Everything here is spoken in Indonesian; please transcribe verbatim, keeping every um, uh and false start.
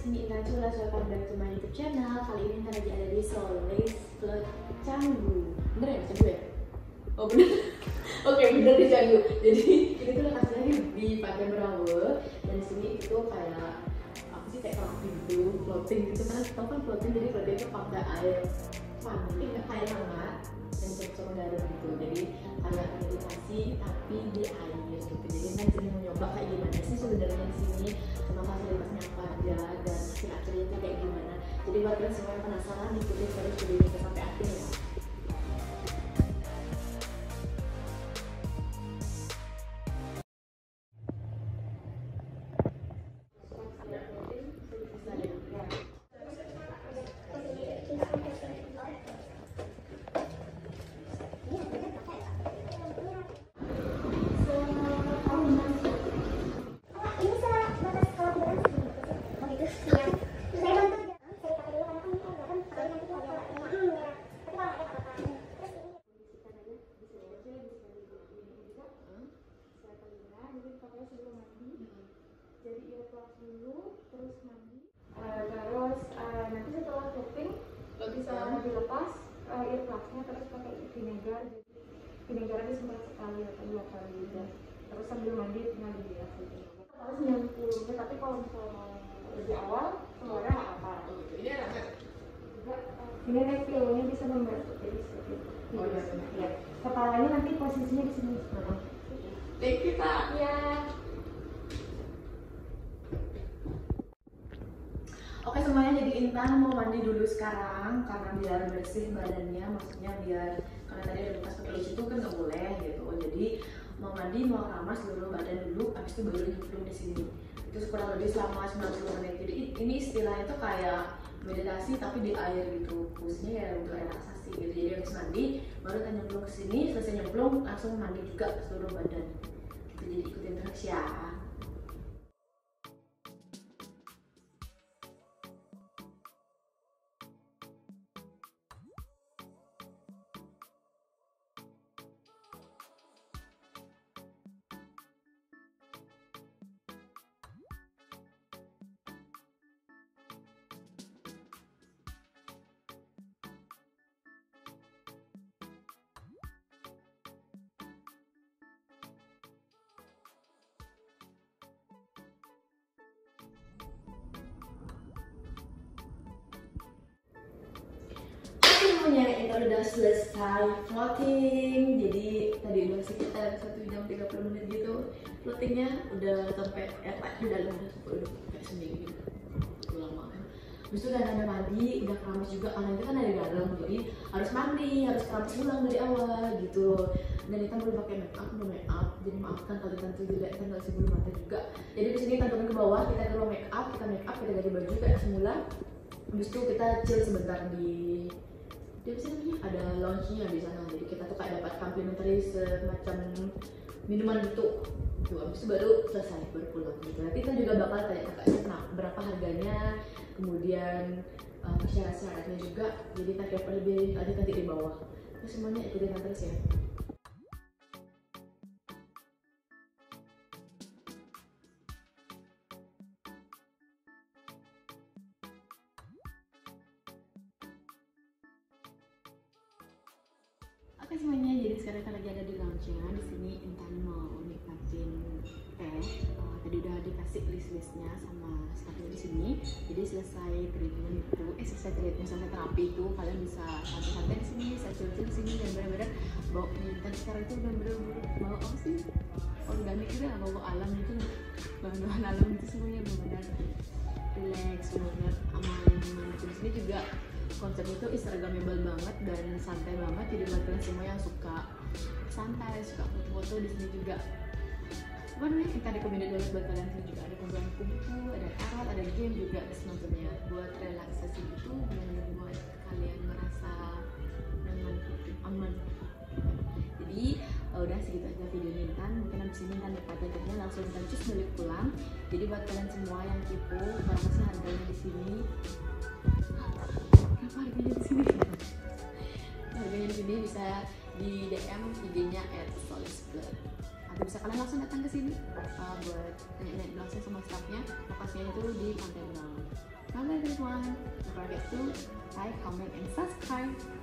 sini Intan, welcome back to my YouTube channel. Kali ini Intan lagi ada di Solace plus Canggu. Bener ya Canggu ya? Oh bener. Oke bener di Canggu. Jadi ini tuh lokasinya di Pantai Berawal dan sini itu kayak apa sih kayak kamar gitu, floating gitu kan? Tahu kan floating, jadi floating itu pakai air panas, air hangat dan campur garam gitu. Jadi kayak meditasi tapi di air gitu. Jadi Intan sini mau nyoba kayak gimana sih sebenarnya di sini, sama fasilitasnya apa aja dan hasil-hasilnya itu kayak gimana. Jadi buat kalian semua yang penasaran, ikutin terus video ini sampai akhir ya. Jadi earplugs dulu, terus mandi, uh, terus uh, nanti setelah shopping bisa dilepas uh, earplugsnya, terus pakai vinegar. Jadi vinegarnya disemprot sekali atau dua kali juga. Terus sambil mandi tinggal dibilas gitu. Kalau sembilan puluh menit, tapi kalau misalnya mau lebih awal keluarnya nggak apa. Ini ada ini naik pilonya bisa membantu jadi seperti itu. Oh iya, ya. Kepalanya nanti posisinya di sini. Thank you Kak. Ya. Oke semuanya, jadi Intan mau mandi dulu sekarang karena biar bersih badannya, maksudnya biar karena tadi ada bekas peluit itu kan nggak boleh gitu. Jadi mau mandi, mau ramas seluruh badan dulu, habis itu baru nyemplung di sini. Itu kurang lebih selama sembilan puluh menit. Jadi ini istilahnya tuh kayak meditasi tapi di air gitu. Fungsinya ya untuk relaksasi gitu. Jadi habis mandi baru kita nyemplung ke sini, selesai nyemplung langsung mandi juga seluruh badan. Gitu, jadi ikutin terus ya. Semuanya Intan udah selesai floating. Jadi tadi udah sekitar satu jam tiga puluh menit gitu floatingnya, udah sampai eh di dalam udah udah kayak sendiri gitu. Udah lama kan. Habis itu udah ada mandi, udah keramas juga karena itu kan ada garam, jadi harus mandi, harus keramas ulang dari awal gitu. Dan Intan belum pakai make up, belum make up, jadi maafkan kalau Intan tuh juga Intan nggak sebelum mata juga. Jadi di sini Intan turun ke bawah, kita ke ruang make up, kita make up, kita ganti baju kayak semula. Habis itu kita chill sebentar di dia bisa namanya ada lounge-nya di sana, jadi kita tuh kayak dapat complimentary semacam minuman gitu. Tuh habis itu baru selesai, baru pulang gitu. Nanti kita juga bakal tanya kakaknya nah, berapa harganya, kemudian uh, syarat-syaratnya juga. Jadi kita kayak lebih lanjut nanti di bawah. Terus semuanya ikutin terus ya. Oke semuanya, jadi sekarang kita lagi ada di lounge-nya. Di sini Intan mau nikmatin teh. Uh, tadi udah dikasih list-listnya sama staffnya di sini. Jadi selesai treatment itu, eh selesai treatment sampai terapi itu, kalian bisa santai-santai di sini, bisa chill-chill di sini dan benar-benar bawa Intan sekarang itu benar-benar bawa apa sih? Organik gitu, nggak bawa alam gitu, bahan-bahan alam itu semuanya benar-benar relax, benar-benar aman. Di sini juga konsepnya itu instagramable banget dan santai banget, jadi buat kalian semua yang suka santai, suka foto-foto di sini juga apa namanya kita recommended banget buat kalian. Sini juga ada pembuatan buku, ada art, ada game juga dan semacamnya buat relaksasi itu, dan buat kalian merasa nyaman, aman. Jadi uh, udah segitu aja videonya Intan. Mungkin abis ini Intan nikmatin langsung Intan cus balik pulang. Jadi buat kalian semua yang kepo berapa sih harganya di sini, berapa harganya di sini? Harganya di sini bisa di D M I G-nya at solace plus. Atau bisa kalian langsung datang ke sini uh, buat nanya-nanya langsung sama staffnya. Lokasinya itu di Pantai Berawal. this one. Don't forget to like, comment, and subscribe.